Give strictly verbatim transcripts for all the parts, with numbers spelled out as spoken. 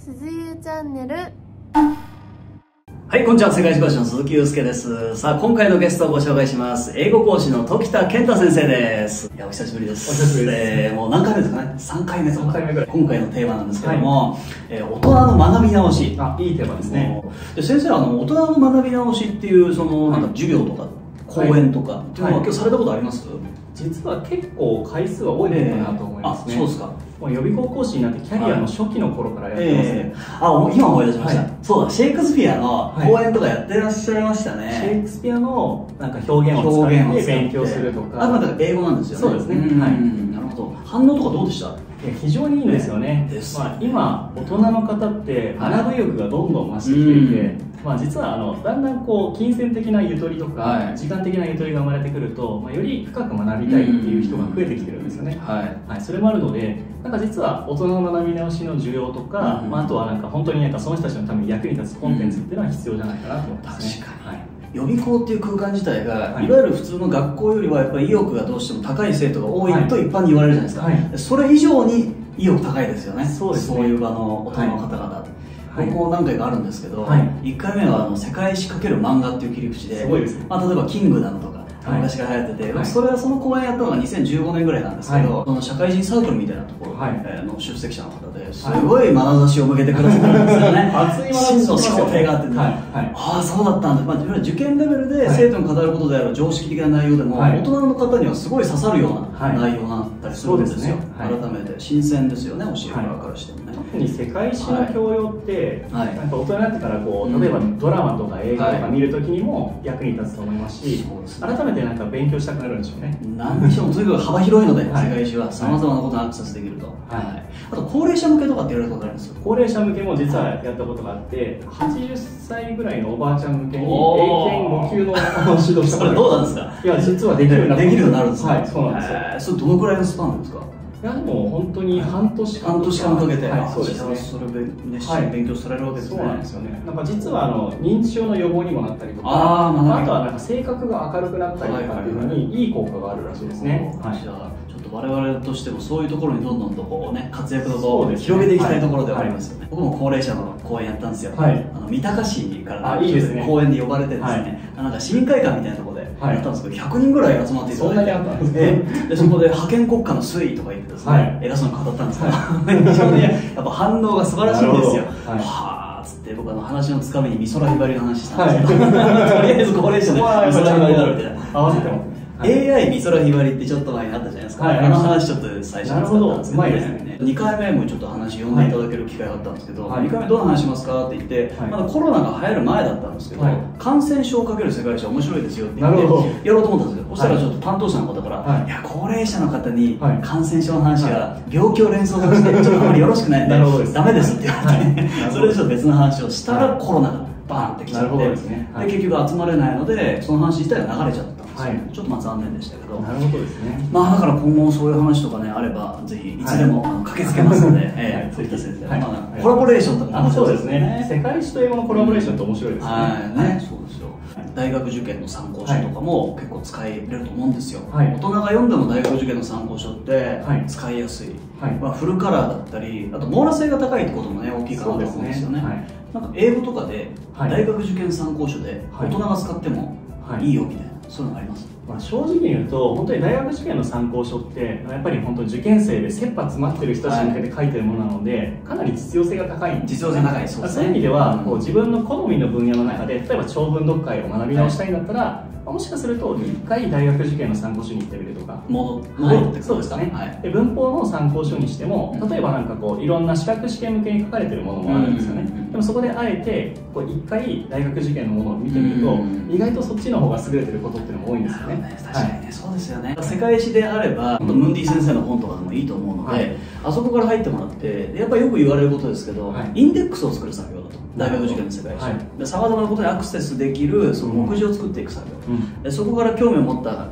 鈴優チャンネル。 はい、こんにちは。世界史講師の鈴木祐介です。さあ、今回のゲストをご紹介します。英語講師の時田健太先生です。いや、お久しぶりです。 お久しぶりです。 えー、もう何回目ですかね ?さん 回目とか。 さんかいめぐらい。 今回のテーマなんですけども、はい、えー、大人の学び直し。 あ、いいテーマですね。 で、先生、あの、大人の学び直しっていう、その、なんか授業とか、講演とか、っていうのは今日されたことあります？ 実は結構回数は多いのかなと思いますね。 あ、そうですか。 もう予備校講師になってキャリアの初期の頃からやってますね。 えー、あ、今思い出しました、はい、そうだ、シェイクスピアの講演とかやってらっしゃいましたね。 シェイクスピアのなんか表現を使って勉強するとか。 あ、まだ英語なんですよね。 そうですね。はい。 なるほど。反応とかどうでした？ 非常にいいんですよね。まあ、今大人の方って学ぶ意欲がどんどん増してきていて、まあ、実はあのだんだんこう金銭的なゆとりとか、はい、時間的なゆとりが生まれてくると、まあ、より深く学びたいっていう人が増えてきてるんですよね。はいはい、それもあるので、なんか実は大人の学び直しの需要とか、うん、まあ、あとはなんか本当になんかその人たちのために役に立つコンテンツっていうのは必要じゃないかなと思いますね。 確かに、はい、予備校っていう空間自体が、はい、いわゆる普通の学校よりはやっぱり意欲がどうしても高い生徒が多いと一般に言われるじゃないですか、はい、それ以上に意欲高いですよね。そうですね。そういう場の大人の方々、はい、僕も何回かあるんですけど、はい、いっかいめはあの世界史×漫画っていう切り口で、すごいですね。まあ、例えば「キングダム」とか昔から流行ってて、はい、それはその講演やったのがにせんじゅうごねんぐらいなんですけど、はい、その社会人サークルみたいなところの出席者の方ですごい眼差しを向けてくださるんですよね。熱い眼差しの思考があってね、はいはい、ああそうだったんだ、まあ、受験レベルで生徒に語ることである常識的な内容でも、はい、大人の方にはすごい刺さるような内容があったりするんですよ。改めて新鮮ですよね、教える側からしてもね。 特に世界史の教養って、はい、なんか大人になってからこう例えばドラマとか映画とか見るときにも役に立つと思いますし、はい、改めてなんか勉強したくなるんでしょうね。 何でしょう、とにかく幅広いので、はい、世界史はさまざまなことにアクセスできると。はい、はい、あと高齢者向けとかって言われたことあります？ 高齢者向けも実はやったことがあって、はちじゅっさいぐらいのおばあちゃん向けに英検ご級の指導したこれどうなんですか？ いや実はできるようになる。 できるようになるんですか？ はい、そうなんですよ。 それどのくらいのスパンですか？ いやでも本当に半年間半年間かけて、 はい、そうですね。 それで熱心に勉強されるわけですね。 そうなんですよね。なんか実はあの認知症の予防にもなったりとか、 あ, あ, あとはなんか性格が明るくなったりとかっていうのにいい効果があるらしいですね。 はい。じゃあちょっと我々としてもそういうところにどんどんとこうね活躍の場を広げていきたいところではありますよね。僕も高齢者の講演やったんですよ。はい。あの三鷹市から講演で呼ばれてですね、なんか市民会館みたいなところでやったんですけど、ひゃくにんぐらい集まっていただいて、そんなにあったんですね。でそこで覇権国家の推移とか言ってですね、偉そうに語ったんですけど、非常にやっぱ反応が素晴らしいんですよ。はあっつって僕あの話のつかみに美空ひばりの話したんですけど、とりあえず高齢者で美空ひばりだろみたいな合わせても。エーアイ 美空ひばりってちょっと前にあったじゃないですか。あの話ちょっと最初に使ったんですけどね。にかいめもちょっと話読んでいただける機会があったんですけど、にかいめどう話しますかって言って、まだコロナが流行る前だったんですけど、感染症をかける世界史は面白いですよって言ってやろうと思ったんですよ。そしたらちょっと担当者の方から「いや高齢者の方に感染症の話は病気を連想させてちょっとあまりよろしくないんでダメです」って言われて、それでちょっと別の話をしたらコロナがバーンってきちゃって、で結局集まれないのでその話自体が流れちゃった。はい、ちょっとまあ残念でしたけど、 なるほどですね。 まあだから今後そういう話とかねあればぜひいつでも、はい、あの駆けつけますので、ええ、時田先生、はい、まあコラボレーションとかもそうですね。世界史と英語のコラボレーションって面白いですね。 はい、ね、そうですよ。大学受験の参考書とかも結構使えると思うんですよ。はい、大人が読んでも大学受験の参考書って使いやすい。はい、まあフルカラーだったり、あと網羅性が高いってこともね大きいかなと思うんですよね。なんか英語とかで大学受験参考書で大人が使ってもいいよみたいな。そういうのあります。 まあ正直に言うと本当に大学受験の参考書ってやっぱり本当受験生で切羽詰まってる人たちに向けて書いてるものなので、かなり実用性が高いんです。 実用性が高い。そうですね。 そういう意味ではこう自分の好みの分野の中で例えば長文読解を学び直したいんだったら、もしかするといっかい大学受験の参考書に行ってみるとか戻るってそうですかね。で文法の参考書にしても例えばなんかこういろんな資格試験向けに書かれてるものもあるんですよね。でもそこであえてこういっかい大学受験のものを見てみると意外とそっちの方が優れてることっていうのも多いんですよね。 確かにね、そうですよね。世界史であればムンディ先生の本とかでもいいと思うので、あそこから入ってもらってやっぱりよく言われることですけど、インデックスを作る作業だと。大学受験の世界史でさまざまなことにアクセスできるその目次を作っていく作業、うん、でそこから興味を持った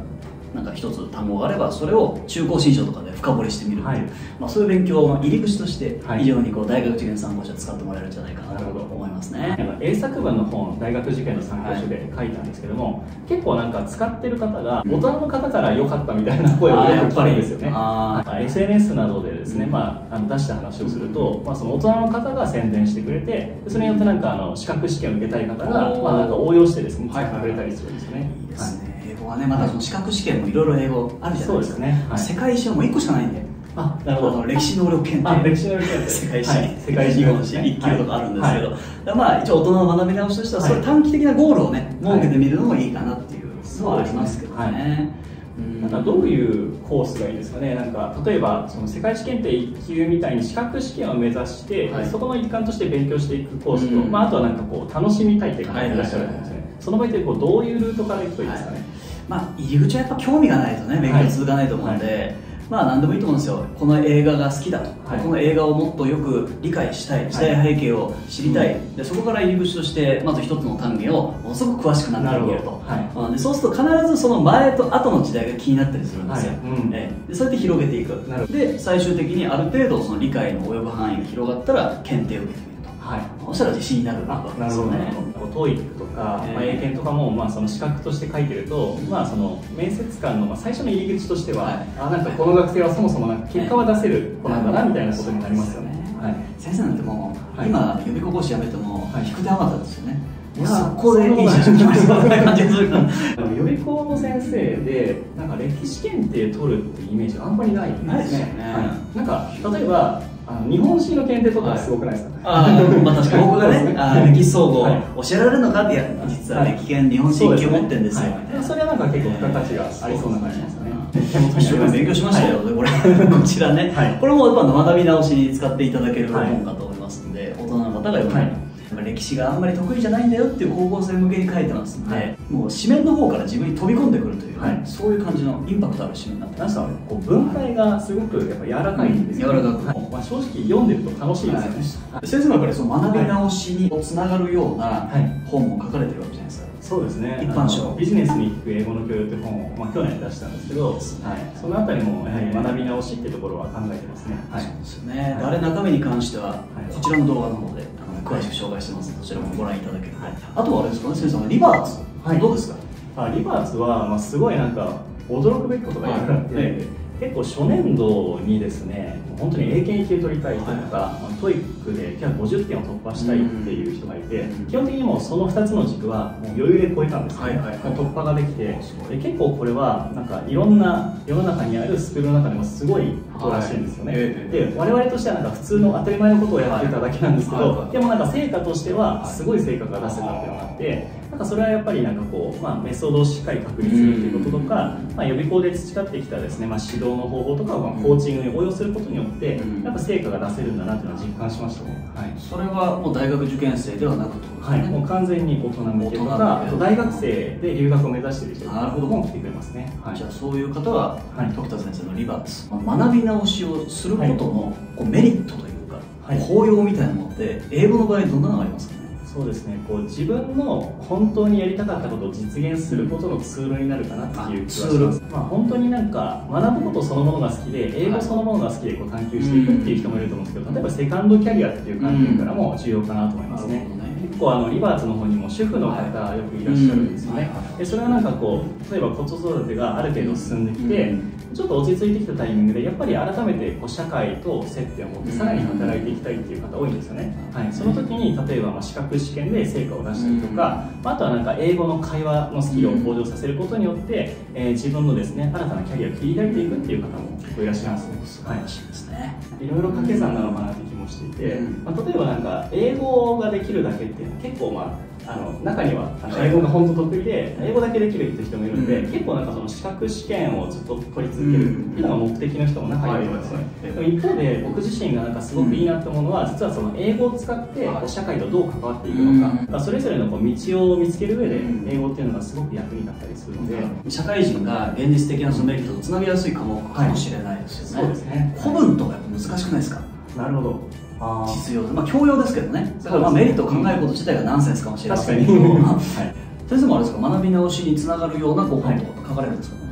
なんか一つ単語があればそれを中高新書とかで深掘りしてみるっていう、 はい、 まあ、そういう勉強の入り口として非常にこう大学受験参考書使ってもらえるんじゃないかなと思いますね。 英作文の本、大学受験の参考書で書いたんですけども、はい、結構なんか使ってる方が大人の方から良かったみたいな声をよく聞くんですよね。エスエヌエス などでですね、まあ、あの出した話をすると、まあ、その大人の方が宣伝してくれて、それによってなんかあの資格試験を受けたい方が、まあ、なんか応用してですね、使ってくれたりするんですよね。 いいですね。英語はね、またその資格試験もいろいろ英語あるじゃないですか。そうですね。はい、世界史はもういっこしかないんで。 あ、なるほど。 歴史能力検定。 あ、歴史能力検定。 世界史、 はい、世界史のいっ級とかあるんですけど、はい、まあ一応大人の学び直しとしては、そういう短期的なゴールをね、設けてみるのもいいかなっていうのはありますけどね。 なんかどういうコースがいいですかね。なんか例えばその世界史検定いっ級みたいに資格試験を目指して、はい、そこの一環として勉強していくコースと、うん、まあ、あとはなんかこう楽しみたいっていう方がいらっしゃると思うんですね。その場合ってこうどういうルートからいくといいですかね。はい、 まあ、入り口はやっぱ興味がないとね勉強続かないと思うんで、はいはい、まあ何でもいいと思うんですよ。この映画が好きだと、はい、この映画をもっとよく理解したい、時代背景を知りたい、はい、でそこから入り口としてまず一つの単元をものすごく詳しくなっていけると、はい、でそうすると必ずその前と後の時代が気になったりするんですよ。はい、うん、えでそうやって広げていく。で最終的にある程度その理解の及ぶ範囲が広がったら検定を受けてみる。はい、そしたら自信になるわけですよね。 トーイックとか、えーまあ、英検とかも、まあ、その資格として書いてると、うん、まあ、その面接官の、まあ、最初の入り口としては、はい、あなんかこの学生はそもそもなんか結果は出せる子なんだなみたいなことになりますよね。はい、 先生なんてもう、はい、今予備校講師辞めても、はい、引く手あまたですよね。いやそこでいい写真来ましたみたいな感じがするから予備校の先生でなんか歴史検定取るっていうイメージがあんまりないんですね。なんか例えばあの日本史の検定とかすごくないですかね。 あまあ確かに僕がねあ歴史総合教えられるのかってや実は歴検日本史いっ級持ってるんですよ。 それはなんか結構付加価値がありそうな感じですね。 一生懸命勉強しましたよ、これこちらね、これもやっぱ学び直しに使っていただける本かと思いますので、大人の方が読める。歴史があんまり得意じゃないんだよっていう高校生向けに書いてますので、はい、もう紙面の方から自分に飛び込んでくるという、はい、そういう感じのインパクトある紙面になってます。 なんかこう文体がすごくやっぱ柔らかいんですよ、ね、 柔らかく、はい、 まあ、正直読んでると楽しいですよね。 はい、先生のやっぱりその学び直しにつながるような本も書かれてるわけじゃないですか。 そうですね。 一般書ビジネスに聞く英語の教養という本を、まあ、去年出したんですけど、はい、そのあたりもやはり学び直しっていうところは考えてますね。はい、そうですね。 あれ中身に関してはこちらの動画の方で詳しく紹介してますので、そちらもご覧いただければ、はい、あとはあれですかね、先生、リバーツ、はい、どうですか。 あリバーツは、まあ、すごいなんか驚くべきことがいろいろあって、はい、結構初年度にですね本当に英検いっ級取りたい人とか、はい、トイックでごじゅってんを突破したいっていう人がいて、うん、基本的にもうそのふたつの軸はもう余裕で超えたんですよね。突破ができて、で結構これはなんかいろんな世の中にあるスクールの中でもすごいことらしいんですよね。はい、で我々としてはなんか普通の当たり前のことをやっていただけなんですけど、はい、でもなんか成果としてはすごい成果が出せたっていうのがあって、なんかそれはやっぱりなんかこう、まあ、メソッドをしっかり確立するっていうこととか、まあ、予備校で培ってきたですね、まあ、指導の方法とかをコーチングに応用することによってやっぱ成果が出せるんだなっていうのは実感しましたね。はい、 それはもう大学受験生ではなくて、 はい、もう完全に大人向けとか、あと大学生で留学を目指している人も来てくれますね。はい、じゃあそういう方は、はい、時田先生のリバーツ、学び直しをすることの、こうメリットというか、はい、効用みたいなのって英語の場合どんなのがありますかね。 そうですね、こう自分の本当にやりたかったことを実現することのツールになるかなっていう気がします。まあ、本当になんか学ぶことそのものが好きで英語そのものが好きでこう探求していくっていう人もいると思うんですけど、例えばセカンドキャリアっていう観点からも重要かなと思いますね。結構あのリバーツの方にも主婦の方よくいらっしゃるんですよね。でそれはなんかこう例えば子育てがある程度進んできてちょっと落ち着いてきたタイミングでやっぱり改めてこう社会と接点を持ってさらに働いていきたいっていう方多いんですよね。はい、その時に例えばまあ資格試験で成果を出したりとか、あとはなんか英語の会話のスキルを向上させることによって、えー、自分のですね新たなキャリアを切り開いていくっていう方も結構いらっしゃいますね。 素晴らしいですね。 いろいろ掛け算なのかなって気もしていて、まあ、例えばなんか英語ができるだけっていうのは結構まああの中にはあの英語が本当得意で英語だけできるって人もいるので、うん、結構なんかその資格試験をずっと取り続けるっていうのが目的の人も中にはいるんですね。でも一方で僕自身がなんかすごくいいなと思うのは、実はその英語を使って社会とどう関わっていくのか、うん、それぞれのこう道を見つける上で英語っていうのがすごく役に立ったりするので、 うん、社会人が現実的なそのメリットとつなげやすい科目かもしれないですよね。はい、そうですね。古文とかやっぱ難しくないですか。 なるほど。 実用、まあ教養ですけどね。だからまあメリットを考えること自体がナンセンスかもしれませんけど、はい、先生もあれですか、学び直しにつながるようなご本とか書かれるんですかね。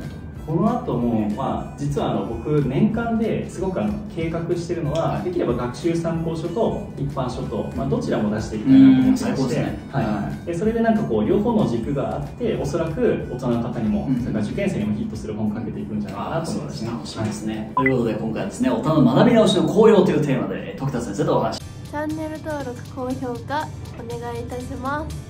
この後も、まあ、実はあの僕年間ですごくあの計画してるのは、はい、できれば学習参考書と一般書と、まあ、どちらも出していきたいなと思ってまして、ね、はい、でそれでなんかこう両方の軸があっておそらく大人の方にも、うん、それから受験生にもヒットする本をかけていくんじゃないかなと思いますね。楽しみですね、 はい、ということで今回はですね、大人の学び直しの効用というテーマで時田先生とお話。 チャンネル登録高評価お願いいたします。